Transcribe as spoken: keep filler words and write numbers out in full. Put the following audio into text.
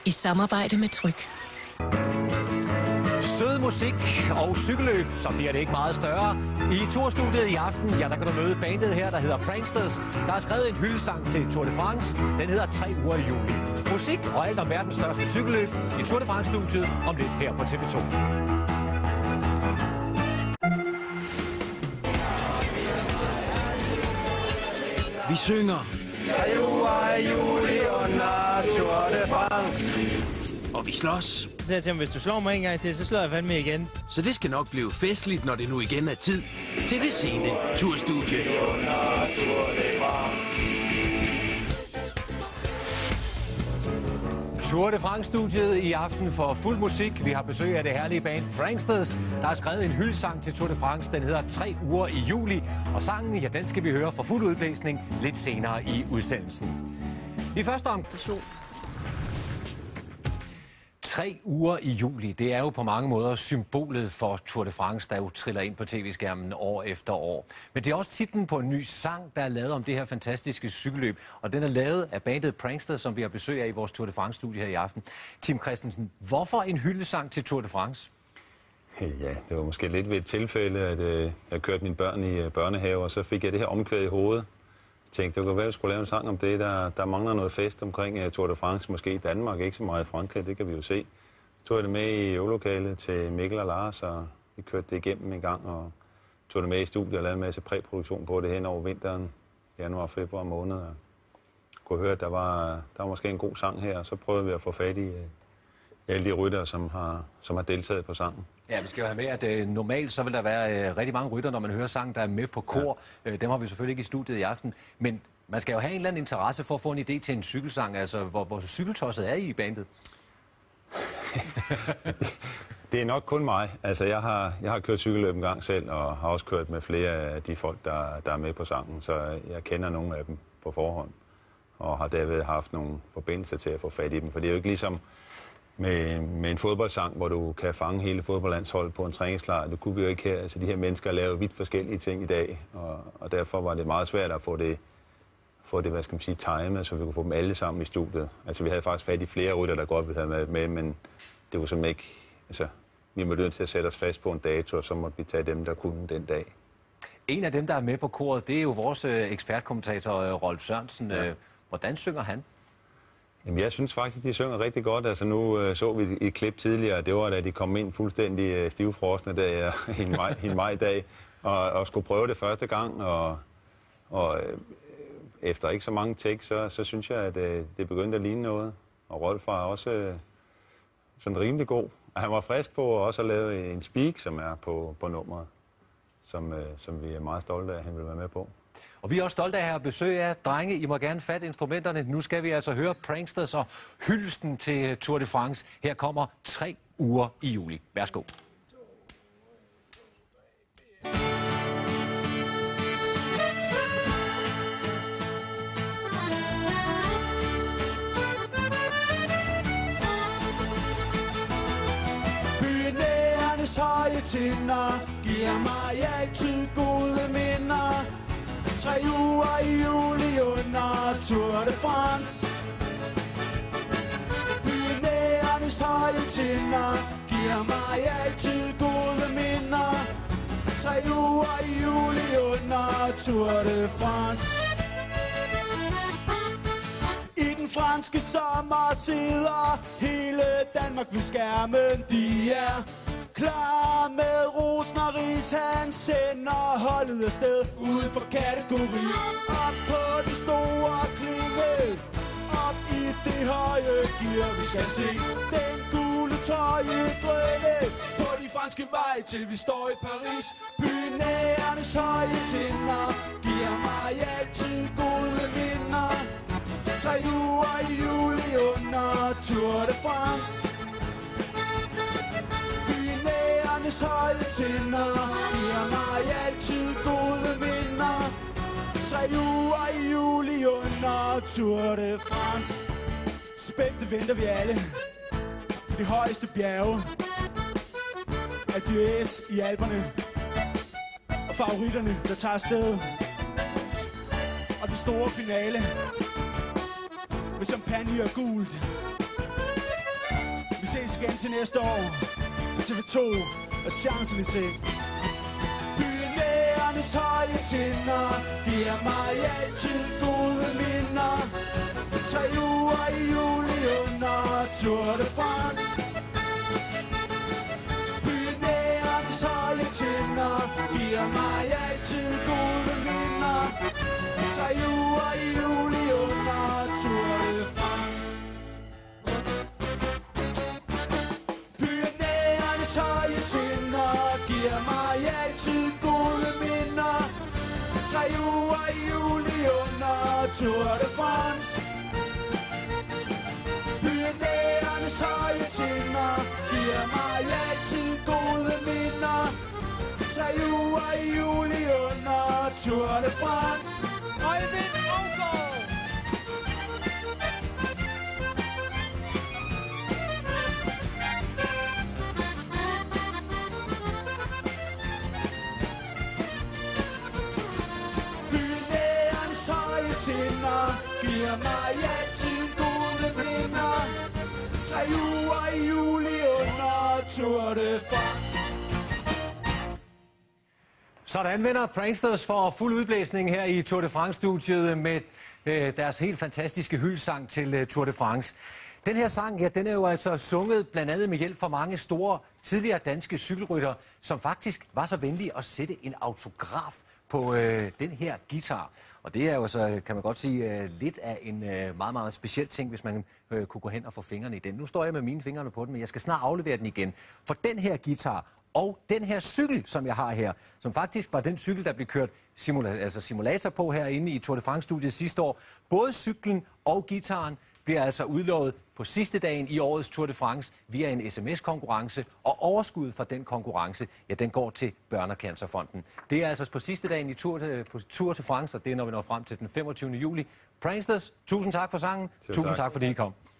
I samarbejde med Tryg. Sød musik og cykelløb, så bliver det ikke meget større. I turstudiet i aften, ja, der kan du møde bandet her, der hedder Pranksters. Der har skrevet en hyldesang til Tour de France. Den hedder Tre uger i juli. Musik og alt om verdens største cykelløb i Tour de France-studiet om lidt her på T V to. Vi synger. Tre uger i juli under Tour de France. Og vi slås. Så jeg tænkte, hvis du slår mig en gang til, så slår jeg fandme igen. Så det skal nok blive festligt, når det nu igen er tid til det sene turstudie. Tour de France-studiet i aften for fuld musik. Vi har besøg af det herlige band Pranksters, der har skrevet en hyldesang til Tour de France. Den hedder Tre uger i juli. Og sangen, ja, den skal vi høre for fuld udblæsning lidt senere i udsendelsen. I første omgang. Tre uger i juli, det er jo på mange måder symbolet for Tour de France, der jo triller ind på tv-skærmen år efter år. Men det er også titlen på en ny sang, der er lavet om det her fantastiske cykelløb. Og den er lavet af bandet Prankster, som vi har besøg af i vores Tour de France-studie her i aften. Tim Christensen, hvorfor en hyldesang til Tour de France? Ja, det var måske lidt ved et tilfælde, at øh, jeg kørte mine børn i øh, børnehave, og så fik jeg det her omkvæd i hovedet. Jeg tænkte, det kunne være, at jeg skulle lave en sang om det. Der, der mangler noget fest omkring uh, Tour de France, måske i Danmark, ikke så meget i Frankrig, det kan vi jo se. Så tog jeg det med i øvelokalet til Mikkel og Lars, og vi kørte det igennem en gang, og tog det med i studiet og lavede en masse præproduktion på det hen over vinteren, januar og februar måned. Og kunne høre, at der var, der var måske en god sang her, og så prøvede vi at få fat i uh, alle de ryttere, som har, som har deltaget på sangen. Ja, vi skal jo have med, at øh, normalt så vil der være øh, rigtig mange rytter, når man hører sang, der er med på kor. Ja. Øh, dem har vi selvfølgelig ikke i studiet i aften. Men man skal jo have en eller anden interesse for at få en idé til en cykelsang. Altså, hvor, hvor cykeltosset er I i bandet? Det er nok kun mig. Altså, jeg har, jeg har kørt cykelløb en gang selv, og har også kørt med flere af de folk, der, der er med på sangen. Så jeg kender nogle af dem på forhånd, og har derved haft nogle forbindelser til at få fat i dem. For det er jo ikke ligesom Med, med en fodboldsang, hvor du kan fange hele fodboldlandsholdet på en træningslejr. Det kunne vi jo ikke her. Altså, de her mennesker laver vidt forskellige ting i dag, og, og derfor var det meget svært at få det, få det, hvad skal man sige, timet, så vi kunne få dem alle sammen i studiet. Altså, vi havde faktisk fat i flere rytter, der godt ville have med, med, men det var simpelthen ikke. Altså, vi var nødt til at sætte os fast på en dato, og så måtte vi tage dem, der kunne den dag. En af dem, der er med på koret, det er jo vores ekspertkommentator Rolf Sørensen. Ja. Hvordan synger han? Jamen, jeg synes faktisk, de synger rigtig godt. Altså, nu øh, så vi et klip tidligere, det var da de kom ind fuldstændig øh, stivfrosne der i en maj, en majdag, og, og skulle prøve det første gang, og, og øh, efter ikke så mange takes, så, så synes jeg, at øh, det begyndte at ligne noget. Og Rolf var også øh, sådan rimelig god. Og han var frisk på også at lave en speak, som er på, på nummeret, som, øh, som vi er meget stolte af, at han vil være med på. Og vi er også stolte af at have besøg af drenge. I må gerne fatte instrumenterne. Nu skal vi altså høre Pranksters og hyldesten til Tour de France. Her kommer Tre uger i juli. Værsgo. Bynærernes høje tinder giver mig altid gode minder. Tre uger i juli under Tour de France. Bynærernes høje tinder giver mig altid gode minder. Tre uger i juli under Tour de France. I den franske sommer sidder hele Danmark ved skærmen. De er klar med rosen og ris. Han sender holdet afsted uden for kategori. Op på den store klinge, op i det høje gear. Vi skal se den gule trøje drøne på de franske vej til vi står i Paris. Bynærernes høje tinder giver mig altid gode minder. Tre uger i juli under Tour de France. Bynærernes høje tinder giver mig altid gode minder. Tre uger i juli under Tour de France. Spændte venter vi alle på de højeste bjerge. Alpe d'Huez i Alperne. Og favoritterne, der tager afsted. Og den store finale med champagne og gult. ses igen til næste år. T V to og Champs-Élysées. Billærernes høje tinder giver mig altid gode minder. Tre uger i juli under Tour de France. Billærernes høje tinder giver mig altid gode minder. Tre uger i juli under Tour de France. Billærernes høje tinder giver mig altid gode minder. Tre uger i juli under Tour de France. Billærernes høje tinder giver mig altid gode minder. Tre uger i juli under Tour de France. Øjvind Aagaard! Billærernes høje tinder giver mig altid gode minder. Tre uger i juli under Tour de France. Sådan vinder Pranksters for fuld udblæsning her i Tour de France-studiet med øh, deres helt fantastiske hyldesang til øh, Tour de France. Den her sang, ja, den er jo altså sunget blandt andet med hjælp fra mange store tidligere danske cykelrytter, som faktisk var så venlige at sætte en autograf på øh, den her guitar. Og det er jo så, kan man godt sige, øh, lidt af en øh, meget, meget speciel ting, hvis man øh, kunne gå hen og få fingrene i den. Nu står jeg med mine fingrene på den, men jeg skal snart aflevere den igen. For den her guitar og den her cykel, som jeg har her, som faktisk var den cykel, der blev kørt simula- altså simulator på herinde i Tour de France-studiet sidste år. Både cyklen og guitaren bliver altså udlovet på sidste dagen i årets Tour de France via en sms-konkurrence, og overskuddet fra den konkurrence, ja, den går til Børnecancerfonden. Det er altså på sidste dagen i Tour de, på Tour de France, og det er, når vi når frem til den femogtyvende juli. Pranksters, tusind tak for sangen. Tusind tak, tak fordi I kom.